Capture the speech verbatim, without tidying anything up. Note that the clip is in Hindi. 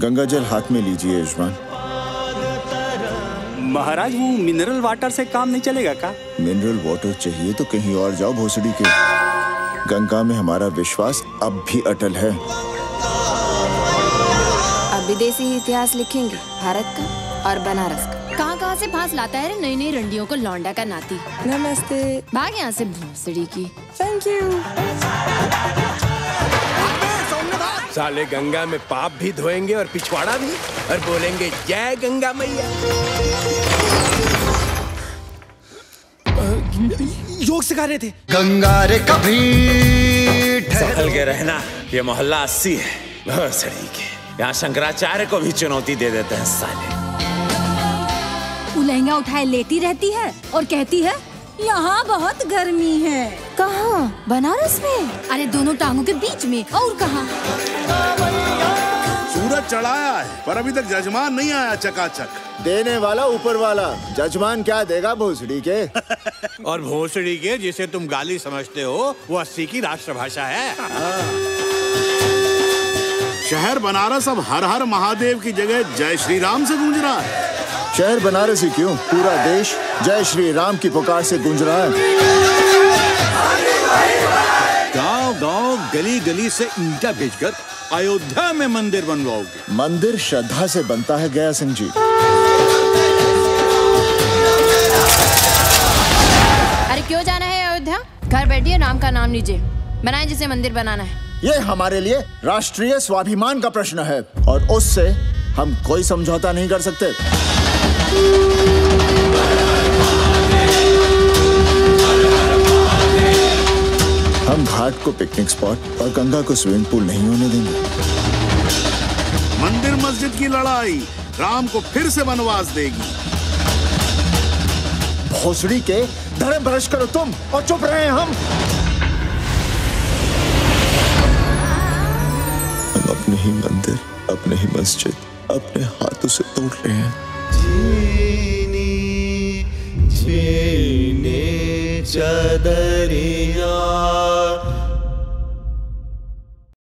गंगा जल हाथ में लीजिए यजमान। महाराज वो मिनरल वाटर से काम नहीं चलेगा का? मिनरल वाटर चाहिए तो कहीं और जाओ भोसड़ी के। गंगा में हमारा विश्वास अब भी अटल है। अब विदेशी इतिहास लिखेंगे भारत का और बनारस का। कहाँ कहाँ से फांस लाता है नई नई रंडियों को लौंडा का नाती। नमस्ते। भाग यहाँ से भोसड़ी की। Thank you. साले गंगा में पाप भी धोएंगे और पिछवाड़ा भी, और बोलेंगे जय गंगा मैया। योग सिखा रहे थे। गंगा रे कभी संभल के रहना, ये मोहल्ला अस्सी है भोसड़ी के। यहाँ शंकराचार्य को भी चुनौती दे देते हैं साले। वो लहंगा उठाए लेटी रहती है और कहती है यहाँ बहुत गर्मी है। कहाँ? बनारस में? अरे दोनों टांगों के बीच में। और कहाँ? सूरज चढ़ाया है पर अभी तक जजमान नहीं आया चकाचक। देने वाला ऊपर वाला, जजमान क्या देगा भोसड़ी के? और भोसड़ी के जिसे तुम गाली समझते हो वो अस्सी की राष्ट्रभाषा है। शहर बनारस अब हर हर महादेव की जगह जय श्री राम से गूंज रहा है। शहर बनारस ही क्यों, पूरा देश जय श्री राम की पुकार से गूंज रहा है। गांव गांव गली गली से ईंटा भेजकर अयोध्या में मंदिर बनवाओगे। मंदिर श्रद्धा से बनता है गया सिंह जी। अरे क्यों जाना है अयोध्या? घर बैठिए, राम का नाम लीजिए, बनाए जिसे मंदिर बनाना है। ये हमारे लिए राष्ट्रीय स्वाभिमान का प्रश्न है और उससे हम कोई समझौता नहीं कर सकते। हम घाट को पिकनिक स्पॉट और गंगा को स्विमिंग पूल नहीं होने देंगे। मंदिर मस्जिद की लड़ाई राम को फिर से वनवास देगी। भोसड़ी के धर्म भ्रष्ट करो तुम और चुप रहे हम। हम अपने ही मंदिर, अपने ही मस्जिद अपने हाथों से तोड़ रहे हैं। चीनी चीनी चदरिया